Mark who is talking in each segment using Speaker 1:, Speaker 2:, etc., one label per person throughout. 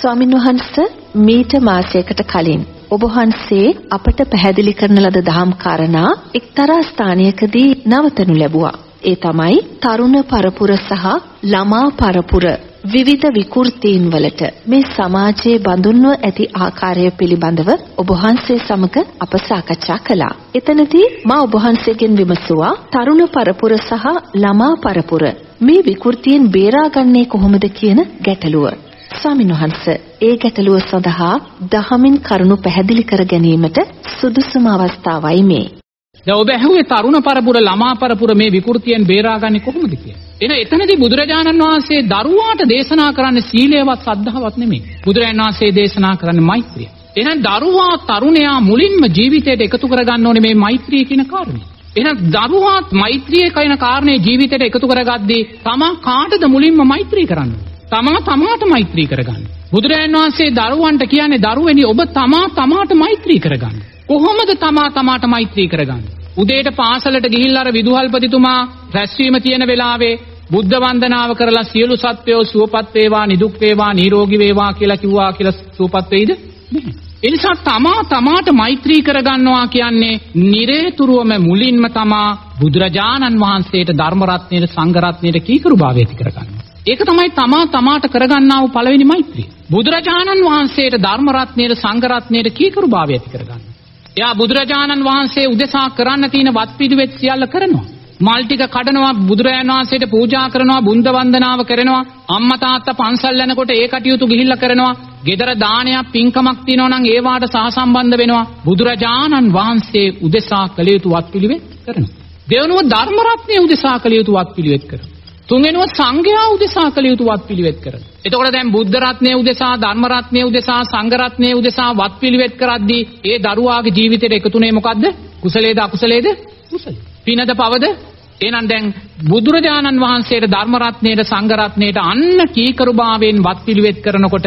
Speaker 1: ස්වාමින් වහන්සේ මීට මාසයකට කලින් ඔබ වහන්සේ අපට පැහැදිලි කරන ලද දහම් කාරණා එක්තරා ස්ථානයකදී නවතනු ලැබුවා. ඒ තමයි තරුණ පරපුර සහ ළමා පරපුර විවිධ විකෘතීන් වලට මේ සමාජයේ බඳුන්ව ඇති ආකාරය පිළිබඳව ඔබ වහන්සේ සමග අප සාකච්ඡා කළා. එතනදී මා ඔබ වහන්සේගෙන් විමසුවා තරුණ පරපුර සහ ළමා පරපුර මේ විකෘතීන් බේරාගන්නේ කොහොමද කියන ගැටලුව. ස්වාමීන් වහන්සේ ඒ ගැටලුව සඳහා දහමින් කරුණු පැහැදිලි කර ගැනීමට සුදුසුම අවස්ථාවයි මේ.
Speaker 2: දැන් ඔබ ඇහුවේ තරුණ පරපුර ළමා පරපුර මේ විකෘතියෙන් බේරාගන්නේ කොහොමද කියලා. එතනදී බුදුරජාණන් වහන්සේ දරුවාට දේශනා කරන්නේ සීලයවත් සද්ධාවත් නෙමෙයි. බුදුරජාණන් වහන්සේ දේශනා කරන්නේ මෛත්‍රිය. එහෙනම් දරුවා තරුණයා මුලින්ම ජීවිතයට එකතු කරගන්න ඕනේ මේ මෛත්‍රිය කියන කාරණේ. එහෙනම් දරුවාත් මෛත්‍රිය කියන කාරණේ ජීවිතයට එකතු කරගද්දී තමා කාටද මුලින්ම මෛත්‍රී කරන්නේ? තමාට මෛත්‍රී කරගන්න. බුදුරජාණන් වහන්සේ දරුවන්ට කියන්නේ දරුවනි ඔබ තමාට මෛත්‍රී කරගන්න. කොහොමද තමාට මෛත්‍රී කරගන්නේ? උදේට පාසලට ගිහිල්ලා අර විදුහල්පතිතුමා රැස්වීම තියෙන වෙලාවේ බුද්ධ වන්දනාව කරලා සියලු සත්වයෝ සුවපත් වේවා, නිදුක් වේවා, නිරෝගී වේවා කියලා කිව්වා කියලා සුවපත් වෙයිද? නැහැ. ඒ නිසා තමාට මෛත්‍රී කරගන්නවා කියන්නේ නිරේතුරුවම මුලින්ම තමා බුදුරජාණන් වහන්සේට ධර්ම රත්නයේ සංඝ රත්නයේ කීකරුභාවය ඇති කරගන්නවා. ඒක තමයි තමාට කරගන්නා වූ පළවෙනි මෛත්‍රිය. බුදුරජාණන් වහන්සේට ධර්ම රත්නයේ සංඝ රත්නයේ කීකරුභාවය ඇති කරගන්නවා. එයා බුදුරජාණන් වහන්සේ උදෙසා කරන්න තියෙන වත් පිළිවෙත් සියල්ල කරනවා. මල් ටික කඩනවා, බුදුරජාණන් වහන්සේට පූජා කරනවා, බුද්ධ වන්දනාව කරනවා, අම්මා තාත්තා පන්සල් යනකොට ඒ කටයුතු ගිහිල්ලා කරනවා. ගෙදර දානයක් පින්කමක් තියෙනවා නම් ඒවාට සහසම්බන්ධ වෙනවා. බුදුරජාණන් වහන්සේ උදෙසා කළ යුතු වත් පිළිවෙත් කරනවා. දෙවනුව ධර්ම රත්නයේ උදෙසා කළ යුතු වත් පිළිවෙත් කරනවා. තුන්වෙනුව සංඝයා උදෙසා කළ යුතු වත් පිළිවෙත් කරනවා. එතකොට දැන් බුද්ධ රත්නයේ උදෙසා, ධර්ම රත්නයේ උදෙසා, සංඝ රත්නයේ උදෙසා වත් පිළිවෙත් කරද්දී ඒ දරුවාගේ ජීවිතේට එකතුනේ මොකද්ද? කුසලයේද අකුසලයේද? කුසල. පිනද පවද? එහෙනම් දැන් බුදුරජාණන් වහන්සේට ධර්ම රත්නයේ සංඝ රත්නයේ අන්න කීකරුභාවයෙන් වත් පිළිවෙත් කරනකොට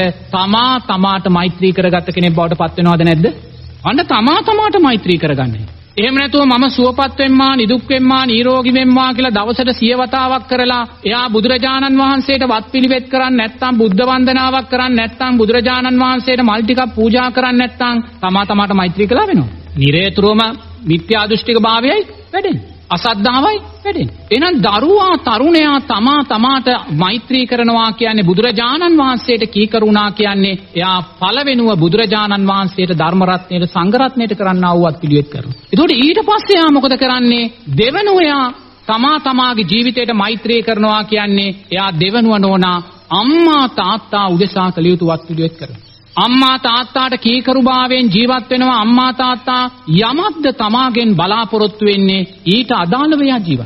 Speaker 2: තමාට මෛත්‍රී කරගත්ත කෙනෙක් බවට පත් වෙනවද නැද්ද? අන්න තමාට මෛත්‍රී කරගන්නේ. එහෙම නැතුව මම සුවපත් වෙම්මා, නිදුක් වෙම්මා, නිරෝගී වෙම්මා කියලා දවසට 100 වතාවක් කරලා එයා බුදුරජාණන් වහන්සේට වත් පිළිවෙත් කරන්නේ නැත්නම්, බුද්ධ වන්දනාවක් කරන්නේ නැත්නම්, බුදුරජාණන් වහන්සේට මල් ටිකක් පූජා කරන්නේ නැත්නම් තමාට මෛත්‍රී කළා වෙනවා. නිරේතුරුවම මිත්‍යා දෘෂ්ටික භාවයයි වැඩෙන්නේ. අසද්ධාවයි වැඩෙන්නේ. එහෙනම් දරුවා තරුණයා තමාට මෛත්‍රී කරනවා කියන්නේ බුදුරජාණන් වහන්සේට කීකරුණා කියන්නේ එයා පළවෙනුව බුදුරජාණන් වහන්සේට ධර්ම රත්නයේ සංඝ රත්නයේ කරන්නා වූ වත් පිළිවෙත් කරනවා. ඒකට ඊට පස්සේ එයා මොකද කරන්නේ? දෙවනුව එයා තමාගේ ජීවිතයට මෛත්‍රී කරනවා කියන්නේ එයා දෙවනුව නෝනා අම්මා තාත්තා උදෙසා කළ යුතු වත් පිළිවෙත් කරනවා. අම්මා තාත්තාට කීකරුභාවයෙන් ජීවත් වෙනවා. අම්මා තාත්තා යමක්ද තමාගෙන් බලාපොරොත්තු වෙන්නේ ඊට අදාළව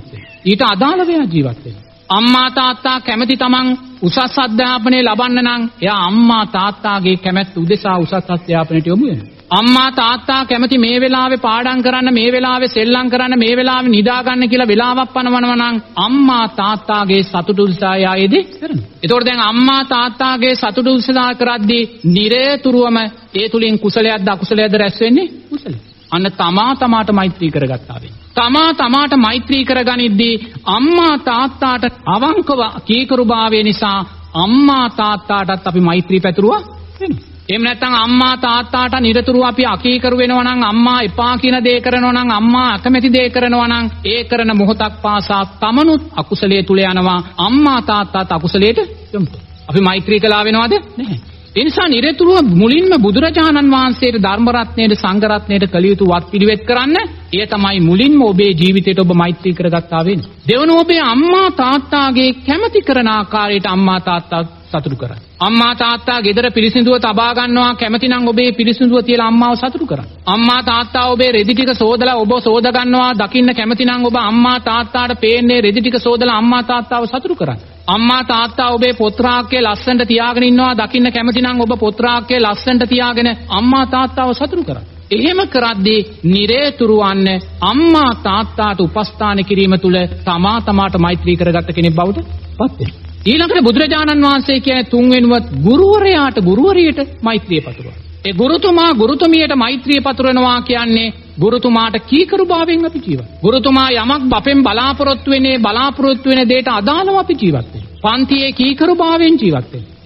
Speaker 2: ජීවත් වෙනවා. අම්මා තාත්තා කැමති තමන් උසස් අධ්‍යාපනය ලබන්න නම් එයා අම්මා තාත්තාගේ කැමැත්ත උදෙසා උසස් අධ්‍යාපනයට යොමු වෙනවා. අම්මා තාත්තා කැමති මේ වෙලාවේ පාඩම් කරන්න, මේ වෙලාවේ සෙල්ලම් කරන්න, මේ වෙලාවේ නිදා ගන්න කියලා වෙලාවක් පනවනවා නම් අම්මා තාත්තාගේ සතුට උදෙසා ආයේදී කරනවා. ඒතකොට දැන් අම්මා තාත්තාගේ සතුට උදෙසා කරද්දී නිරේතුරුවම ඒ තුලින් කුසලයක්ද අකුසලයක්ද රැස් වෙන්නේ? කුසල. අන්න තමාට මෛත්‍රී කරගත්තා වෙන්නේ. තමාට මෛත්‍රී කරගනිද්දී අම්මා තාත්තාට අවංකව කීකරුභාවය නිසා අම්මා තාත්තාටත් අපි මෛත්‍රී පැතුරුවා වෙනවා. එහෙම නැත්නම් අම්මා තාත්තාට නිරතුරුව අපි අකීකරු වෙනවා නම්, අම්මා එපා කියන දේ කරනවා නම්, අම්මා අකමැති දේ කරනවා නම් ඒ කරන මොහොතක් පාසා තමනුත් අකුසලයේ තුල යනවා. අම්මා තාත්තාත් අකුසලයට යොමු. අපි මෛත්‍රී කළා වෙනවද? නැහැ. ඒ නිසා නිරතුරුව මුලින්ම බුදුරජාණන් වහන්සේට ධර්ම රත්නයේ සංඝ රත්නයේ කළ යුතු වත් පිළිවෙත් කරන්න. ඒ තමයි මුලින්ම ඔබේ ජීවිතයට ඔබ මෛත්‍රී කරගත්තා වෙන්නේ. දෙවනුව ඔබේ අම්මා තාත්තාගේ කැමැති කරන ආකාරයට අම්මා තාත්තා සතුටු කරන්න. අම්මා තාත්තා ගෙදර පිරිසිදුව තබා ගන්නවා කැමති නම් ඔබේ පිරිසිදුව තියලා අම්මාව සතුටු කරන්න. අම්මා තාත්තා ඔබේ රෙදි ටික සෝදලා ඔබ සෝද ගන්නවා දකින්න කැමති නම් ඔබ අම්මා තාත්තාට පේන්නේ රෙදි ටික සෝදලා අම්මා තාත්තාව සතුටු කරන්න. අම්මා තාත්තා ඔබේ පොත්‍රාක්කේ ලස්සනට තියාගෙන ඉන්නවා දකින්න කැමති නම් ඔබ පොත්‍රාක්කේ ලස්සනට තියාගෙන අම්මා තාත්තාව සතුටු කරන්න. එහෙම කරද්දී නිරේතුරුවන්න අම්මා තාත්තාට උපස්ථාන කිරීම තුළ තමාට මෛත්‍රී කරගත්ත කෙනෙක් බවට පත් වෙනවා. ඊළඟට බුදුරජාණන් වහන්සේ කියන්නේ තුන්වෙනුවත් ගුරුවරයාට ගුරුවරියට මෛත්‍රිය පතුරවනවා. ඒ ගුරුතුමා ගුරුතුමියට මෛත්‍රිය පතුරවනවා කියන්නේ ගුරුතුමාට කීකරුභාවයෙන් අපි ජීවත්. ගුරුතුමා යමක් අපෙන් බලාපොරොත්තු වෙන දේට අදාළව අපි ජීවත් වෙනවා. පන්තියේ කීකරුභාවයෙන් ජීවත් වෙනවා.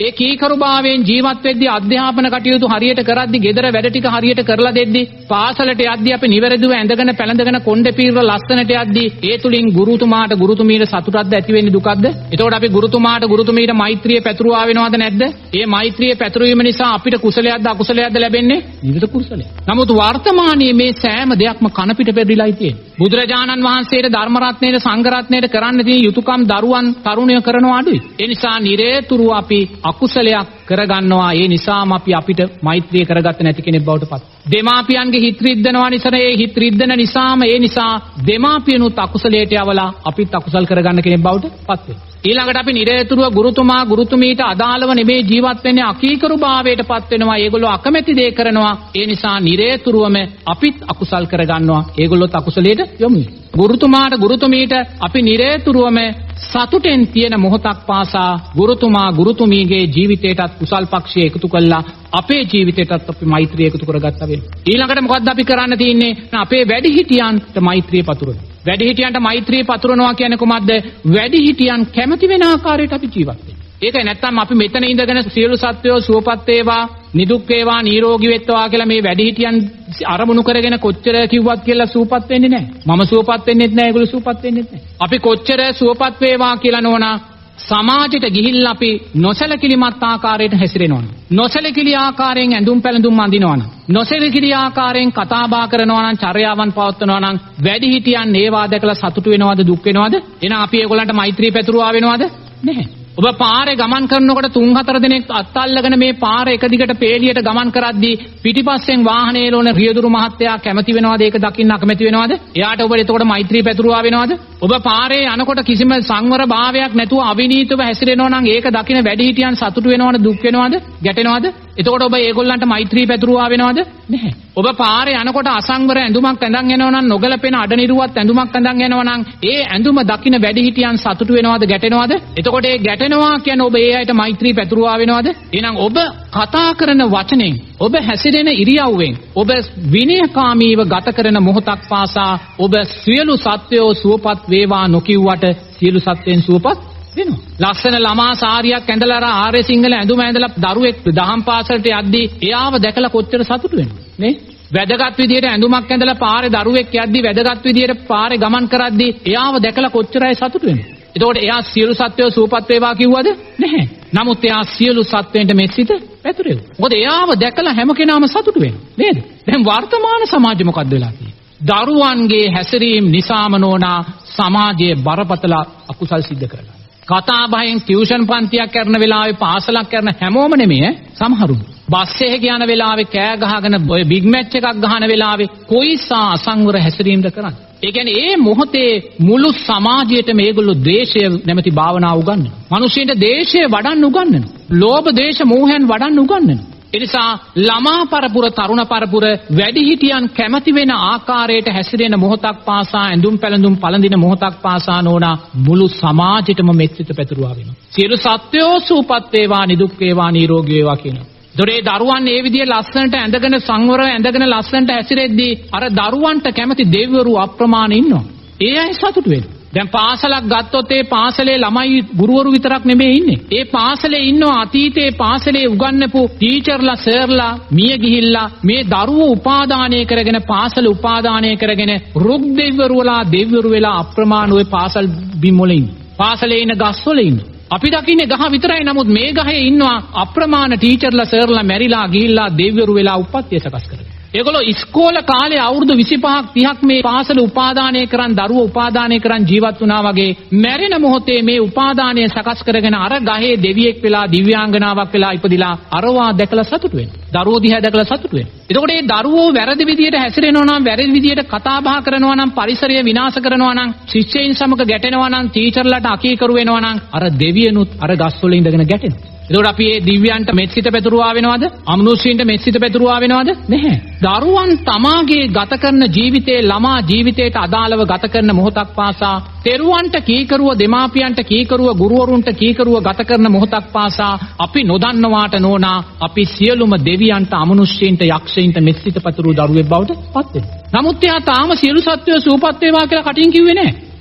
Speaker 2: ඒ කීකරුභාවයෙන් ජීවත් වෙද්දී අධ්‍යාපන කටයුතු හරියට කරද්දී, ගෙදර වැඩ ටික හරියට කරලා දෙද්දී, පාසලට යද්දී අපි නිවැරදිව ඇඳගෙන පැළඳගෙන කොණ්ඩේ පීරලා ලස්සනට යද්දී, ඒ තුලින් ගුරුතුමාට ගුරුතුමීට සතුටක්ද ඇති වෙන්නේ දුකක්ද? එතකොට අපි ගුරුතුමාට ගුරුතුමීට මෛත්‍රිය පැතුරුවා වෙනවද නැද්ද? ඒ මෛත්‍රිය පැතුරීම නිසා අපිට කුසලයක්ද අකුසලයක්ද ලැබෙන්නේ? විවිධ කුසලයක්. නමුත් වර්තමානයේ මේ සෑම දෙයක්ම කන පිට පෙරලිලායි තියෙන්නේ. බුදුරජාණන් වහන්සේට, ධර්ම රත්නයට, සංඝ රත්නයට කරන්න තියෙන යුතුයකම් දරුවන් තරුණයෝ කරනවා අඩුයි. ඒ නිසා නිරේතුරුව අපි අකුසලයක් කරගන්නවා. ඒ නිසාම අපි අපිට මෛත්‍රිය කරගත්තේ නැති කෙනෙක් බවට පත්. දෙමාපියන්ගේ හිත රිද්දනවා නිසා, ඒ හිත රිද්දන නිසාම ඒ නිසා දෙමාපියනුත් අකුසලයට යවලා අපිත් අකුසල් කරගන්න කෙනෙක් බවට පත් වෙනවා. ඊළඟට අපි නිරේතුරුව ගුරුතුමා ගුරුතුමීට අදාළව නෙමේ ජීවත් වෙන්නේ, අකීකරු භාවයට පත් වෙනවා. ඒගොල්ලෝ අකමැති දේ කරනවා. ඒ නිසා නිරේතුරුවම අපිත් අකුසල් කරගන්නවා. ඒගොල්ලොත් අකුසලයට යොමු වෙනවා. ගුරුතුමාට ගුරුතුමීට අපි නිරේතුරුවම සතුටෙන් තියෙන මොහොතක් පාසා ගුරුතුමා ගුරුතුමීගේ ජීවිතයටත් කුසල් පක්ෂය එකතු කළා. අපේ ජීවිතයටත් අපි මෛත්‍රිය එකතු කරගත්තා වෙනවා. ඊළඟට මොකද්ද අපි කරන්න තියෙන්නේ? අපේ වැඩිහිටියන්ට මෛත්‍රිය පතුරවනවා. වැඩිහිටියන්ට මෛත්‍රිය පතුරවනවා කියන්නේ කොහොමද? වැඩිහිටියන් කැමති වෙන ආකාරයට අපි ජීවත් වෙනවා. ඒකයි නැත්තම් අපි මෙතන ඉඳගෙන සියලු සත්වයෝ සුවපත් වේවා, නිදුක් වේවා, නිරෝගී වෙත්වා කියලා මේ වැඩිහිටියන් අරමුණු කරගෙන කොච්චර කිව්වත් කියලා සුවපත් වෙන්නේ නැහැ. මම සුවපත් වෙන්නෙත් නැහැ, ඒගොල්ලෝ සුවපත් වෙන්නෙත් නැහැ. අපි කොච්චර සුවපත් වේවා කියලා නෝනා සමාජයට ගිහිල්ලා අපි නොසලකිලිමත් ආකාරයට හැසිරෙනවා. නොසලකිලි ආකාරයෙන් ඇඳුම් පැළඳුම් අඳිනවා නම්, නොසලකිලි ආකාරයෙන් කතා බහ කරනවා නම්, චර්යාවන් පවත්වනවා නම්, වැඩිහිටියන් ඒවා දැකලා සතුටු වෙනවද, දුක් වෙනවද? එහෙනම් අපි ඒගොල්ලන්ට මෛත්‍රී පැතුරුවා වෙනවද? නැහැ. ඔබ පාරේ ගමන් කරනකොට 3-4 දිනක් අත්අල්ලගෙන මේ පාර එක දිගට පේලියට ගමන් කරද්දී පිටිපස්සෙන් වාහනේ එළවන රියදුරු මහත්තයා කැමති වෙනවද? ඒක දකින්න අකමැති වෙනවද? එයාට ඔබ එතකොට මෛත්‍රී පැතුරුවා වෙනවද? ඔබ පාරේ යනකොට කිසිම සංවර භාවයක් නැතුව අවිනීතව හැසිරෙනවා නම් ඒක දකින්න වැඩිහිටියන් සතුටු වෙනවද, දුක් වෙනවද, ගැටෙනවද? එතකොට ඔබ ඒගොල්ලන්ට මෛත්‍රී පැතුරුවා වෙනවද? නැහැ. ඔබ පාරේ යනකොට අසංවර ඇඳුමක් ඇඳන් යනවා නම්, නොගැලපෙන අඩනිරුවත් ඇඳුමක් ඇඳන් යනවා නම්, ඒ ඇඳුම දකින්න වැඩිහිටියන් සතුටු වෙනවද, ගැටෙනවද? එතකොට ඒ ගැටෙනවා කියන්නේ ඔබ ඒ අයට මෛත්‍රී පැතුරුවා වෙනවද? එහෙනම් ඔබ කතා කරන වචනෙන්, ඔබ හැසිරෙන ඉරියව්වෙන්, ඔබ විනයකාමීව ගත කරන මොහොතක් පාසා ඔබ සියලු සත්වයෝ සුවපත් වේවා නොකියුවට සියලු සත්වයන් සුවපත් වෙනවා. ලස්සන ළමා සාරියක් ඇඳලා අර ආර්ය සිංහල ඇඳුම ඇඳලා දරුවෙක් දහම් පාසලට යද්දී එයාව දැකලා කොච්චර සතුටු වෙනවද නේ? වැදගත් විදියට ඇඳුමක් ඇඳලා පාරේ දරුවෙක් යද්දී, වැදගත් විදියට පාරේ ගමන් කරද්දී එයාව දැකලා කොච්චරයි සතුටු වෙනවද? එතකොට එයා සියලු සත්වයෝ සුවපත් වේවා කිව්වද? නැහැ. නමුත් එයා සියලු සත්වයන්ට මෙත්සිත පැතුරෙව්වා. මොකද එයාව දැකලා හැම කෙනාම සතුටු වෙනවා නේද? දැන් වර්තමාන සමාජෙ මොකද්ද වෙලා තියෙන්නේ? දරුවන්ගේ හැසිරීම නිසාම නෝනා සමාජයේ බරපතල අකුසල් සිද්ධ කරගන්නවා. කතා බහෙන් ටියුෂන් පන්තියක් කරන වෙලාවේ, පාසලක් කරන හැමෝම නෙමෙයි සමහරුන්. බස් එකේ යන වෙලාවේ කෑ ගහගෙන ඔය බිග් මැච් එකක් ගහන වෙලාවේ කොයිසා අසංවර හැසිරීමද කරන්නේ? ඒ කියන්නේ ඒ මොහොතේ මුළු සමාජයේටම මේගොල්ලෝ ද්වේෂය නැමැති භාවනාව උගන්වනවා. මිනිස්සුන්ට ද්වේෂය වඩන්න උගන්වනවා. ලෝභ දේශ මෝහයන් වඩන්න උගන්වනවා. ඒ නිසා ළමා පරපුර, තරුණ පරපුර වැඩිහිටියන් කැමති වෙන ආකාරයට හැසිරෙන මොහොතක් පාසා, ඇඳුම් පැළඳුම් පළඳින මොහොතක් පාසා නෝනා මුළු සමාජෙටම මෙත්සිත පැතුරුවා වෙනවා. සියලු සත්වයෝ සුවපත් වේවා, නිදුක් වේවා, නිරෝගී වේවා කියනවා. දොරේ දරුවන් මේ විදිහේ ලස්සනට ඇඳගෙන, සංවරව ඇඳගෙන ලස්සනට හැසිරෙද්දී අර දරුවන්ට කැමති දෙවිවරු අප්‍රමාණ ඉන්නවා. ඒ අය සතුටු වෙනවා. දැන් පාසලක් ගත්තොත් ඒ පාසලේ ළමයි ගුරුවරු විතරක් නෙමෙයි ඉන්නේ. ඒ පාසලේ ඉන්නවා අතීතයේ පාසලේ උගන්වපු ටීචර්ලා, සර්ලා මිය ගිහිල්ලා මේ දරුවෝ උපාදානය කරගෙන, පාසල උපාදානය කරගෙන රුක් දෙවිවරුලා දෙවිවරු වෙලා අප්‍රමාණ ওই පාසල් බිම් වල ඉන්නේ. පාසලේ ඉන්න ගස් වල ඉන්නේ. අපි දකින්නේ ගහ විතරයි. නමුත් මේ ගහේ ඉන්නවා අප්‍රමාණ ටීචර්ලා, සර්ලා මැරිලා ගිහිල්ලා දෙවිවරු වෙලා උප්පත්තිය සකස් කරගෙන. ඒගොල්ලෝ ඉස්කෝල කාලේ අවුරුදු 25ක් 30ක් මේ පාසල උපාදානය කරන්, දරුවෝ උපාදානය කරන් ජීවත් වුණා වගේ මැරෙන මොහොතේ මේ උපාදානය සකස් කරගෙන අර ගහේ දෙවියෙක් වෙලා, දිව්‍යාංගනාවක් වෙලා ඉපදිලා අරවා දැකලා සතුටු වෙනවා. දරුවෝ දිහා දැකලා සතුටු වෙනවා. එතකොට මේ දරුවෝ වැරදි විදියට හැසිරෙනවා නම්, වැරදි විදියට කතා බහ කරනවා නම්, පරිසරය විනාශ කරනවා නම්, ශිෂ්‍යයින් සමග ගැටෙනවා නම්, ටීචර්ලාට අකීකරු වෙනවා නම්, අර දෙවියනුත් අර ගස්වල ඉඳගෙන ගැටෙනවා. එතකොට අපි මේ දිව්‍යයන්ට මෙත්සිත පැතුරුවා වෙනවද? අමනුෂ්‍යයින්ට මෙත්සිත පැතුරුවා වෙනවද? නැහැ. දරුවන් තමාගේ ගත කරන ජීවිතේ, ළමා ජීවිතයට අදාළව ගත කරන මොහොතක් පාසා, තෙරුවන්ට කීකරුව, දෙමාපියන්ට කීකරුව, ගුරුවරුන්ට කීකරුව ගත කරන මොහොතක් පාසා අපි නොදන්නවාට නෝනා අපි සියලුම දෙවියන්ට, අමනුෂ්‍යයින්ට, යක්ෂයින්ට මෙත්සිත පැතුරු දරුවෙක් බවට පත් වෙනවා. නමුත් එයා තාම සියලු සත්වයෝ සූපත් වේවා කියලා කටින් කිව්වේ නැහැ.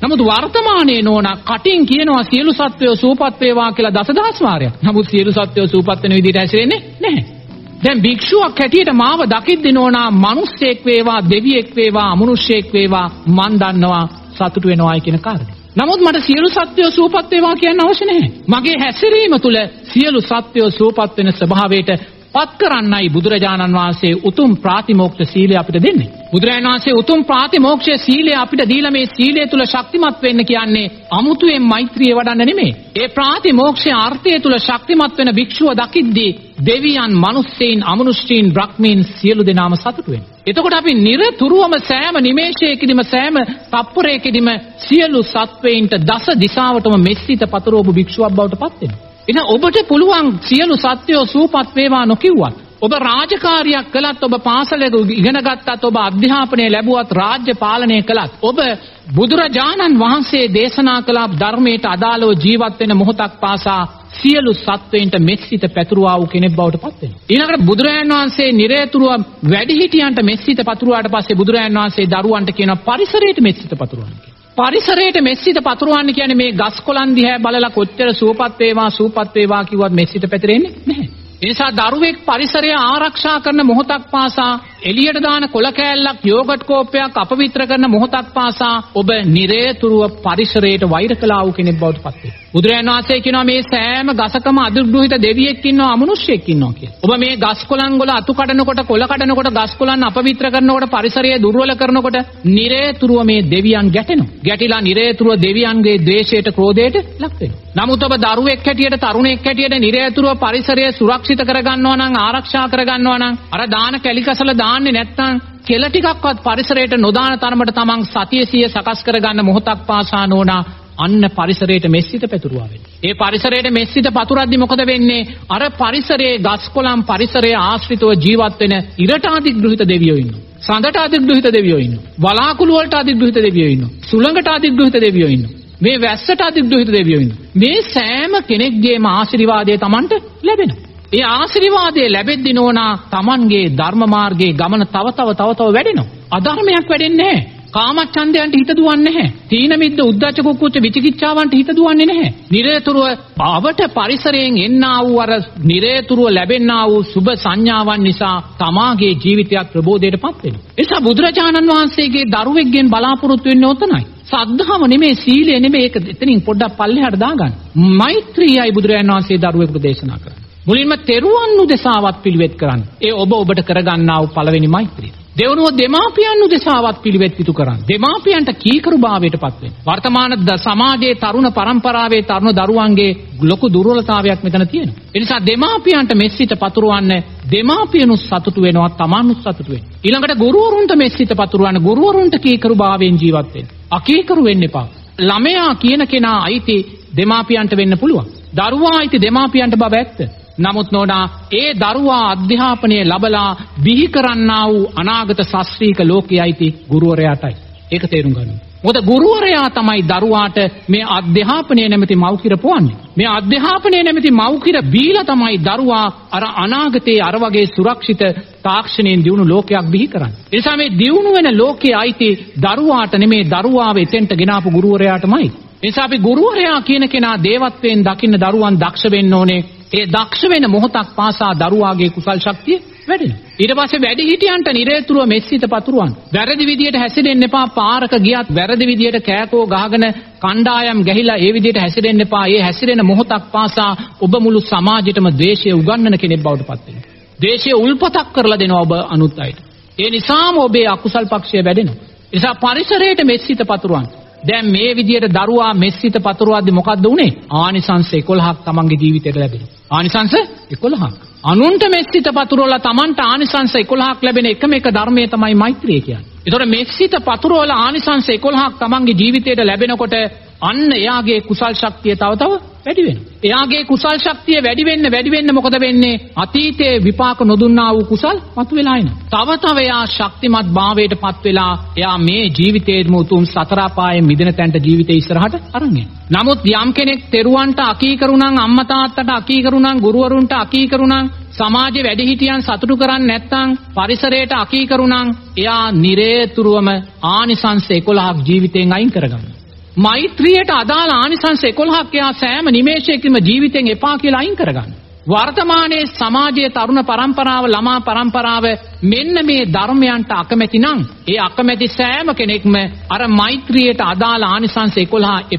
Speaker 2: නමුත් වර්තමානයේ නෝනා කටින් කියනවා සියලු සත්වයෝ සූපත් වේවා කියලා දසදහස් වාරයක්. නමුත් සියලු සත්වයෝ සූපත් වෙන විදිහට හැසිරෙන්නේ නැහැ. දැන් භික්ෂුවක් හැටියට මාව දකිද්දී නෝනා මිනිස්සෙක් වේවා, දෙවියෙක් වේවා, අමනුෂ්‍යෙක් වේවා මන් දන්නවා සතුටු වෙනවායි කියන කාරණේ. නමුත් මට සියලු සත්වයෝ සූපත් වේවා කියන්න අවශ්‍ය නැහැ. මගේ හැසිරීම තුළ සියලු සත්වයෝ සූපත් වෙන ස්වභාවයට පත් කරන්නයි බුදුරජාණන් වහන්සේ උතුම් ප්‍රාතිමෝක්ෂ සීලය අපිට දෙන්නේ. බුදුරජාණන් වහන්සේ උතුම් ප්‍රාතිමෝක්ෂ සීලය අපිට දීලා මේ සීලය තුල ශක්තිමත් වෙන්න කියන්නේ අමුතුවෙන් මෛත්‍රිය වඩන්න නෙමෙයි. ඒ ප්‍රාතිමෝක්ෂයේ අර්ථය තුල ශක්තිමත් වෙන භික්ෂුව දකිද්දී දෙවියන්, මිනිස්සෙයින්, අමනුෂ්‍යයින්, බ්‍රහ්මීන් සියලු දෙනාම සතුටු වෙනවා. එතකොට අපි නිරතුරුවම සෑම නිමේෂයකදීම සෑම තප්පරයකදීම සියලු සත්වයින්ට දස දිශාවටම මෙස්සිත පතරෝබු භික්ෂුවක් බවට පත් වෙනවා. එහෙනම් ඔබට පුළුවන් සියලු සත්වයෝ සූපත් වේවා නොකියුවත් ඔබ රාජකාරියක් කළත් ඔබ පාසලක ඉගෙන ගත්තත් ඔබ අධ්‍යාපනය ලැබුවත් රාජ්‍ය පාලනය කළත් ඔබ බුදුරජාණන් වහන්සේ දේශනා කළ ධර්මයට අදාළව ජීවත් වෙන මොහොතක් පාසා සියලු සත්වයින්ට මෙත්සිත පැතුරුවා වූ කෙනෙක් බවට පත් වෙනවා. ඊළඟට බුදුරජාණන් වහන්සේ නිරේතුරුව වැඩිහිටියන්ට මෙත්සිත පතුරුවාට පස්සේ බුදුරජාණන් වහන්සේ දරුවන්ට කියනවා පරිසරයට මෙත්සිත පතුරවන්න කියලා. පරිසරයට මෙත්සිත පතුරවන්න කියන්නේ මේ ගස් කොළන් දිහා බලලා කොච්චර සූපත් වේවා කිව්වත් මෙත්සිත පැතිරෙන්නේ නැහැ. ඒ නිසා දරුවෙක් පරිසරය ආරක්ෂා කරන මොහොතක් පාසා එළියට දාන කොළ කෑල්ලක් යෝගට් කෝප්පයක් අපවිත්‍ර කරන මොහොතක් පාසා ඔබ නිරේතුරුව පරිසරයට වෛර කළා වූ කෙනෙක් බවට පත් වෙනවා. බුදුරජාණන් වහන්සේ කියනවා මේ සෑම ගසකම අදුග්‍රහිත දෙවියෙක් ඉන්නවා, අමනුෂ්‍යෙක් ඉන්නවා කියලා. ඔබ මේ ගස් කොළන් වල අතු කඩනකොට, කොළ කඩනකොට, ගස් කොළන් අපවිත්‍ර කරනකොට, පරිසරය දුර්වල කරනකොට නිරේතුරුව මේ දෙවියන් ගැටෙනවා. ගැටිලා නිරේතුරුව දෙවියන්ගේ ද්වේෂයට, ක්‍රෝධයට ලක් වෙනවා. නමුත් ඔබ දරුවෙක් හැටියට, තරුණෙක් හැටියට නිරේතුරුව පරිසරය සුරක්ෂිත කරගන්නවා නම්, ආරක්ෂා කරගන්නවා නම් අර දාන කැලිකසල දාන්නේ නැත්නම් කෙල ටිකක්වත් පරිසරයට නොදාන තරමට තමන් සතිය සිය සකස් කරගන්න මොහොතක් පාසා නෝනා අන්න පරිසරයට මෙස්සිත පැතුරුවා වෙන්නේ. ඒ පරිසරයට මෙස්සිත පතුරද්දි මොකද වෙන්නේ? අර පරිසරයේ ගස් කොළන් පරිසරයේ ආශ්‍රිතව ජීවත් වෙන ඉරට අධිග්‍රහිත දෙවියෝ ඉන්නවා. සඳට අධිග්‍රහිත දෙවියෝ ඉන්නවා. වලාකුළු වලට අධිග්‍රහිත දෙවියෝ ඉන්නවා. සුළඟට අධිග්‍රහිත දෙවියෝ ඉන්නවා. මේ වැස්සට අධිග්‍රහිත දෙවියෝ ඉන්නවා. මේ සෑම කෙනෙක්ගේම ආශිර්වාදය Tamanට ලැබෙනවා. ඒ ආශිර්වාදය ලැබෙද්දී නෝනා Tamanගේ ධර්ම මාර්ගයේ ගමන තව තව වැඩෙනවා. අධර්මයක් වැඩෙන්නේ නැහැ. කාමච්ඡන්දයන්ට හිත දුවන්නේ නැහැ. තීන මිද්ද උද්ධච්ච කුක්කුච්ච විචිකිච්ඡාවන්ට හිත දුවන්නේ නැහැ. නිරේතුරුව අවට පරිසරයෙන් එන්නා වූ අර නිරේතුරුව ලැබෙන්නා වූ සුබ සංඥාවන් නිසා තමාගේ ජීවිතයත් ප්‍රබෝධයටපත් වෙනවා. ඒ නිසා බුදුරජාණන් වහන්සේගේ දරුවෙක්ගෙන් බලාපොරොත්තු වෙන්නේ ඔතනයි. සද්ධාව නෙමෙයි, සීලය නෙමෙයි, ඒක එතනින් පොඩ්ඩක් පල්ලෙහාට දාගන්න. මෛත්‍රියයි බුදුරජාණන් වහන්සේ දරුවෙකුට දේශනා කරන්නේ. මුලින්ම තෙරුවන් උදෙසාවත් පිළිවෙත් කරන්න. ඒ ඔබට කරගන්නා වූ පළවෙනි මෛත්‍රිය. දෙවනුව දෙමාපියන් උදෙසාවත් පිළිවෙත් පිටු කරන්න. දෙමාපියන්ට කීකරුභාවයටපත් වෙන්න. වර්තමාන සමාජයේ තරුණ පරම්පරාවේ තරුණ දරුවන්ගේ ලොකු දුර්වලතාවයක් මෙතන තියෙනවා. ඒ නිසා දෙමාපියන්ට මෙස්සිත පතුරවන්න, දෙමාපියනුත් සතුටු වෙනවා, Tamanුත් සතුටු වෙනවා. ඊළඟට ගුරුවරුන්ට මෙස්සිත පතුරවන්න, ගුරුවරුන්ට කීකරුභාවයෙන් ජීවත් වෙන්න. අකීකරු වෙන්න එපා. ළමයා කියන කෙනා අයිති දෙමාපියන්ට වෙන්න පුළුවන්. දරුවා අයිති දෙමාපියන්ට බව ඇත්ත. නමුත් නෝනා ඒ දරුවා අධ්‍යාපනය ලැබලා බිහි කරන්නා වූ අනාගත ශාස්ත්‍රීය ලෝකයේ අයිති ගුරුවරයාටයි. ඒක තේරුම් ගන්න. මොකද ගුරුවරයා තමයි දරුවාට මේ අධ්‍යාපනය නැමැති මව්කිර පොවන්නේ. මේ අධ්‍යාපනය නැමැති මව්කිර බීලා තමයි දරුවා අර අනාගතයේ අර වගේ සුරක්ෂිත තාක්ෂණයෙන් දියුණු ලෝකයක් බිහි කරන්නේ. ඒ නිසා මේ දියුණු වෙන ලෝකයේ අයිති දරුවාට නෙමේ, දරුවාව එතෙන්ට ගෙනාපු ගුරුවරයාටමයි. ඒ නිසා අපි ගුරුවරයා කියන කෙනා දේවත්වයෙන් දකින්න දරුවන් දක්ෂ වෙන්න ඕනේ. ඒ දක්ෂ වෙන මොහොතක් පාසා දරුවාගේ කුසල් ශක්තිය වැඩෙනවා. ඊට පස්සේ වැඩිහිටියන්ට නිරේතුරුව මෙස්සිත පතුරවන්න. වැරදි විදියට හැසිරෙන්න එපා. පාරක ගියත් වැරදි විදියට කෑකෝ ගහගෙන කණ්ඩායම් ගැහිලා ඒ විදියට හැසිරෙන්න එපා. ඒ හැසිරෙන මොහොතක් පාසා ඔබ මුළු සමාජෙටම ද්වේෂය උගන්වන කෙනෙක් බවට පත් වෙනවා. ද්වේෂය උල්පතක් කරලා දෙනවා ඔබ අනුත් අයට. ඒ නිසාම ඔබේ අකුසල් පක්ෂය වැඩෙනවා. ඒ නිසා පරිසරයට මෙස්සිත පතුරවන්න. දැන් මේ විදියට දරුවා මෙස්සිත පතුරවද්දි මොකද්ද උනේ? ආනිසංස 11ක් තමන්ගේ ජීවිතේට ලැබෙනවා. ආනිසංස 11ක්. අනුන්ට මෙස්සිත පතුරවලා තමන්ට ආනිසංස 11ක් ලැබෙන එකම එක ධර්මයේ තමයි මෛත්‍රිය කියන්නේ. ඒතකොට මෙස්සිත පතුරවලා ආනිසංස 11ක් තමන්ගේ ජීවිතේට ලැබෙනකොට අන්න එයාගේ කුසල් ශක්තිය තව වැඩි වෙනවා. එයාගේ කුසල් ශක්තිය වැඩි වෙන්න මොකද වෙන්නේ? අතීතයේ විපාක නොදුන්නා වූ කුසල් මතුවලා එනවා. තව එයා ශක්තිමත් භාවයට පත් වෙලා එයා මේ ජීවිතේම උතුම් සතර අපායේ මිදෙන තැනට ජීවිතේ ඉස්සරහට අරන් යනවා. නමුත් යම් කෙනෙක් තෙරුවන්ට අකීකරු නම්, අම්මා තාත්තට අකීකරු නම්, ගුරුවරුන්ට අකීකරු නම්, සමාජයේ වැඩිහිටියන් සතුටු කරන්නේ නැත්නම්, පරිසරයට අකීකරු නම්, එයා නිරේතුරුවම ආනිසංස 11ක් ජීවිතෙන් අයින් කරගන්නවා. මෛත්‍රියට අදාළ ආනිසංස 11ක් එයා සෑම නිමේෂයකම ජීවිතෙන් එපා කියලා අයින් කරගන්න. වර්තමානයේ සමාජයේ තරුණ පරම්පරාව ළමා පරම්පරාව මෙන්න මේ ධර්මයන්ට අකමැති නම් ඒ අකමැති සෑම කෙනෙක්ම අර මෛත්‍රියට අදාළ ආනිසංස 11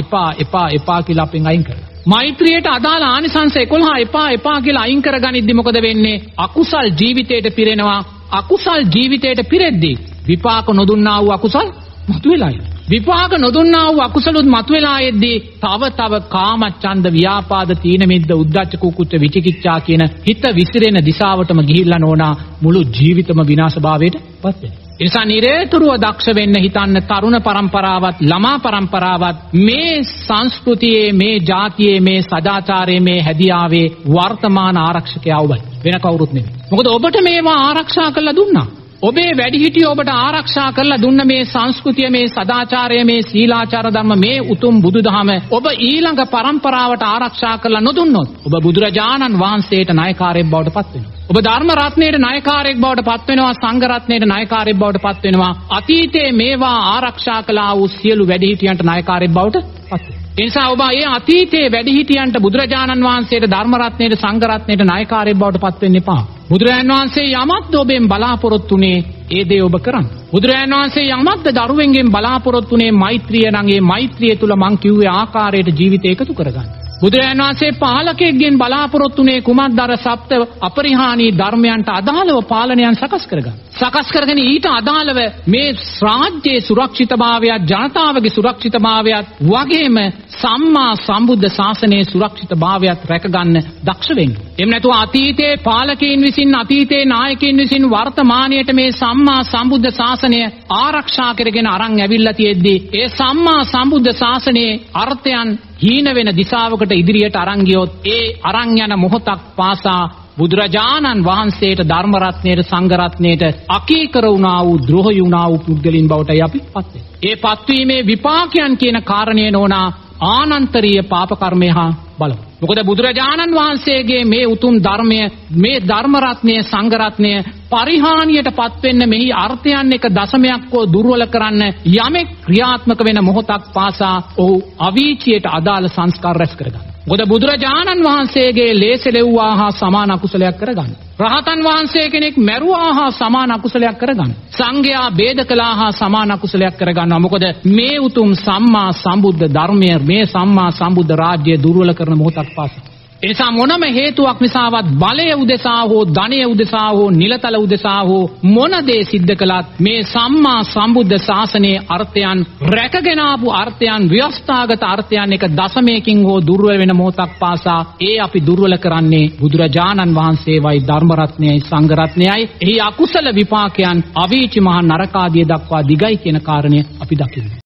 Speaker 2: එපා කියලා අපෙන් අයින් කරනවා. මෛත්‍රියට අදාළ ආනිසංස 11 එපා කියලා අයින් කරගනිද්දි මොකද වෙන්නේ? අකුසල් ජීවිතයට පිරෙනවා. අකුසල් ජීවිතයට පිරෙද්දී විපාක නොදුන්නා වූ අකුසල් මතුවෙලායි. විපාක නොදුන්නා වූ අකුසලුත් මතුවලා එද්දී තව කාමච්ඡන්ද ව්‍යාපාද තීන මිද්ද උද්ධච්ච කුකුච්ච විචිකිච්ඡා කියන හිත විසිරෙන දිශාවටම ගිහිල්ලා නෝනා මුළු ජීවිතම විනාශභාවයට පත් වෙනවා. ඒ නිසා නිරේතුරුව දක්ෂ වෙන්න හිතන්න තරුණ පරම්පරාවත් ළමා පරම්පරාවත් මේ සංස්කෘතියේ මේ ජාතියේ මේ සදාචාරයේ මේ හැදියාවේ වර්තමාන ආරක්ෂකයා ඔබයි. වෙන කවුරුත් නෙවෙයි. මොකද ඔබට මේවා ආරක්ෂා කරලා දුන්නා. ඔබේ වැඩිහිටියෝ ඔබට ආරක්ෂා කරලා දුන්න මේ සංස්කෘතිය මේ සදාචාරය මේ සීලාචාර ධර්ම මේ උතුම් බුදුදහම ඔබ ඊළඟ පරම්පරාවට ආරක්ෂා කරලා නොදුන්නොත් ඔබ බුදුරජාණන් වහන්සේට නායකාරයෙක් බවට පත් වෙනවා. ඔබ ධර්ම රත්නයේ නායකාරයෙක් බවට පත් වෙනවා. සංඝ රත්නයේ නායකාරයෙක් බවට පත් වෙනවා. අතීතයේ මේවා ආරක්ෂා කළා වූ සියලු වැඩිහිටියන්ට නායකාරයෙක් බවට පත් වෙනවා. ඒ නිසා ඔබ ඒ අතීතයේ වැඩිහිටියන්ට බුදුරජාණන් වහන්සේට ධර්ම රත්නයේ සංඝ රත්නයේ නායකාරයෙක් බවට පත් වෙන්න එපා. බුදුරජාණන් වහන්සේ යමක්ද ඔබෙන් බලාපොරොත්තු වුණේ ඒ දේ ඔබ කරන්න. බුදුරජාණන් වහන්සේ යමක්ද දරුවෙන්ගෙන් බලාපොරොත්තු වුණේ මෛත්‍රිය නම් ඒ මෛත්‍රිය තුල මං කිව්වේ ආකාරයට ජීවිතය එකතු කරගන්න. බුදුරජාණන් වහන්සේ පාලකයෙක්ගෙන් බලාපොරොත්තු වුණේ කුමක්ද? අර සප්ත අපරිහානී ධර්මයන්ට අදාළව පාලනයන් සකස් කරගන්න. සකස් කරගෙන ඊට අදාළව මේ රාජ්‍යයේ සුරක්ෂිතභාවයත් ජනතාවගේ සුරක්ෂිතභාවයත් වගේම සම්මා සම්බුද්ධ ශාසනයේ සුරක්ෂිතභාවයත් රැකගන්න දක්ෂ වෙන්න. එහෙම නැතුව අතීතයේ පාලකයන් විසින් අතීතයේ නායකයන් විසින් වර්තමානයේට මේ සම්මා සම්බුද්ධ ශාසනය ආරක්ෂා කරගෙන අරන් ඇවිල්ලා තියෙද්දී ඒ සම්මා සම්බුද්ධ ශාසනයේ අර්ථයන් හීන වෙන දිශාවකට ඉදිරියට අරන් ගියොත් ඒ අරන් යන මොහොතක් පාසා බුදුරජාණන් වහන්සේට ධර්ම රත්නයේ සංඝ රත්නයේ අකීකර වුණා වූ ද්‍රෝහී වුණා වූ පුද්ගලින් බවටයි අපි පත් වෙන්නේ. ඒ පත්වීමේ විපාකයන් කියන කාරණේ නෝනා ආනන්තරීය පාප කර්මය හා බලමු. මොකද බුදුරජාණන් වහන්සේගේ මේ උතුම් ධර්මය මේ ධර්ම රත්නය සංඝ රත්නය පරිහානියට පත් වෙන්න මෙහි අර්ථයන් එක දශමයක් හෝ දුර්වල කරන්න යමෙක් ක්‍රියාත්මක වෙන මොහොතක් පාසා ඔහු අවීචියට අදාළ සංස්කාර රැස් කරගන්න. මොකද බුදුරජාණන් වහන්සේගේ ලේසෙලෙව්වා හා සමාන අකුසලයක් කරගන්න. රහතන් වහන්සේ කෙනෙක් මැරුවා හා සමාන අකුසලයක් කරගන්න. සංඝයා බේද කළා හා සමාන අකුසලයක් කරගන්නවා. මොකද මේ උතුම් සම්මා සම්බුද්ධ ධර්මය මේ සම්මා සම්බුද්ධ රාජ්‍යය දුර්වල කරන මොහොතක් පාසා. එනිසා මොනම හේතුවක් නිසාවත් බලය උදෙසා හෝ ධනය උදෙසා හෝ නිලතල උදෙසා හෝ මොන දේ සිද්ධ කළත් මේ සම්මා සම්බුද්ධ ශාසනයේ අර්ථයන් රැකගෙන ආපු අර්ථයන් ව්‍යවස්ථාගත අර්ථයන් එක දශමයකින් හෝ දුර්වල වෙන මොහොතක් පාසා ඒ අපි දුර්වල කරන්නේ බුදුරජාණන් වහන්සේවයි ධර්ම රත්නයයි සංඝ රත්නයයි. එහි අකුසල විපාකයන් අවීචි මහ නරකාදිය දක්වා දිගයි කියන කාරණය අපි දකිමු.